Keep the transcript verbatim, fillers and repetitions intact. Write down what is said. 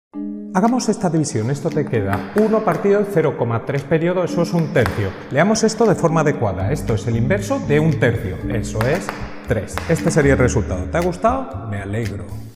Hagamos esta división, esto te queda uno partido en cero coma tres periodos, eso es un tercio. Leamos esto de forma adecuada, esto es el inverso de un tercio, eso es tres. Este sería el resultado. ¿Te ha gustado? Me alegro.